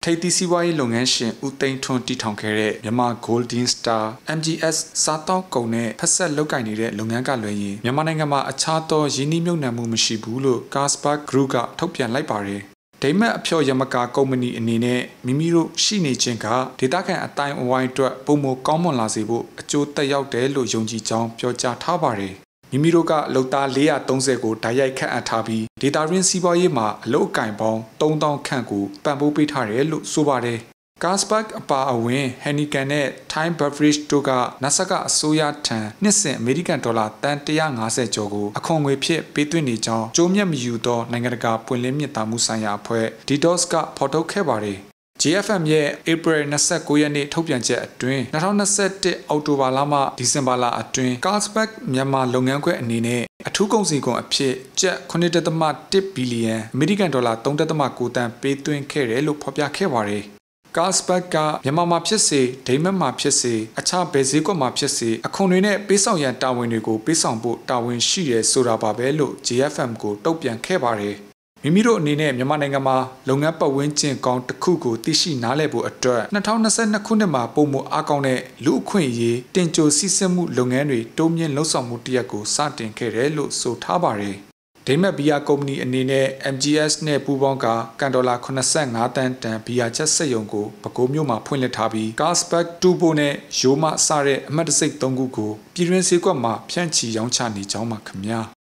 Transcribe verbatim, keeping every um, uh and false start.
ထိပ်သီးစီးပွားရေးလုပ်ငန်းရှင်ဦးသိန်းထွန်းတည်ထောင်ခဲ့တဲ့မြန်မာ Golden Star M G S စားတောက်ကုန်နဲ့ဖက်ဆက်လုပ်ကိုင်နေတဲ့လုပ်ငန်းကလွှဲရင်မြန်မာနိုင်ငံမှာအခြားသောရင်းနှီးမြှုပ်နှံမှုမရှိဘူးလို့ Carlsberg Group ကထုတ်ပြန်လိုက်ပါတယ်။ဒိမတ်အဖျော်ယမကာကုမ္ပဏီအနေနဲ့မိမိတို့ရှိနေခြင်းကဒေသခံအတိုင်းအဝိုင်းအတွက်ပုံမကောင်းမွန်လာစေဖို့အကျိုးသက်ရောက်တယ်လို့ယုံကြည်ကြောင်းပြောကြားထားပါတယ်။မိမိတို့ကလုပ်သား၄၃၀ကိုဓာတ်ရိုက်ခန့်အပ်ထားပြီးဒေတာရင်းစီးပွားရေးမှာအလုပ်အကင်ပေါင်း၃သောင်းခန့်ကိုပံ့ပိုးပေးထားတယ်လို့ဆိုပါတယ်။ Carlsberg အပါအဝင် Heineken နဲ့ Thai Beverage တို့ကနာဆာကအစိုးရထံနှစ်စဉ်အမေရိကန်ဒေါ်လာတန်၁၅၀ကျော်ကိုအခွန်ငွေဖြစ်ပေးသွင်းနေကြောင်းကြိုးမြတ်မယူသောနိုင်ငံတကာပွင့်လင်းမြင့်တာမှုဆိုင်ရာအဖွဲ့ D D O S ကဖော်ထုတ်ခဲ့ပါတယ်။ J F M ရဲ့ April ၂၉ရက်နေ့ထုတ်ပြန်ချက်အတွင်း၂၀၂၁အောက်တိုဘာလမှဒီဇင်ဘာလအတွင်း Carlsberg မြန်မာလုပ်ငန်းခွဲအနေနဲ့အထူးကုန်စည်ကုန်အဖြစ်ကျပ်ခုနှစ်ဒသမ ၁ဘီလီယံအမေရိကန်ဒေါ်လာ၃ဒသမ၉တန်ပေးသွင်းခဲ့တယ်လို့ဖော်ပြခဲ့ပါတယ်။ Carlsberg ကမြန်မာမှာဖြစ်စေဒိမတ်မှာဖြစ်စေအခြားဘယ်ဈေးကွက်မှာဖြစ်စေအခွန်တွေနဲ့ပေးဆောင်ရန်တာဝန်တွေကိုပေးဆောင်ဖို့တာဝန်ရှိတယ်ဆိုတာပါပဲလို့ J F M ကိုတုံ့ပြန်ခဲ့ပါတယ်။မိမိတို့အနေနဲ့မြန်မာနိုင်ငံမှာလုပ်ငန်းပတ်ဝန်းကျင်ကောင်းတစ်ခုကိုသိရှိနားလည်ဖို့အတွက်၂၀၂၂ခုနှစ်မှာပုံမအားကောင်းတဲ့လူအခွင့်အရေးတင်ကြိုစီစစ်မှုလုပ်ငန်းတွေတိုးမြင့်လှုပ်ဆောင်မှုတရက်ကိုစတင်ခဲ့တယ်လို့ဆိုထားပါတယ်။ဒိမတ်ဘီယာကုမ္ပဏီအနေနဲ့ M G S နဲ့ပူးပေါင်းကကန်ဒေါ်လာ၈၅တန်တန်ဘီယာချက်စက်ရုံကိုပဲခူးမြို့မှာဖွင့်လှစ်ထားပြီး Carlsberg တူဘိုနဲ့ရိုးမစတဲ့အမှတ်တစိတ်၃ခုကိုပြည်တွင်းဈေးကွက်မှာဖြန့်ချီရောင်းချနေကြောင်းပါခင်ဗျာ။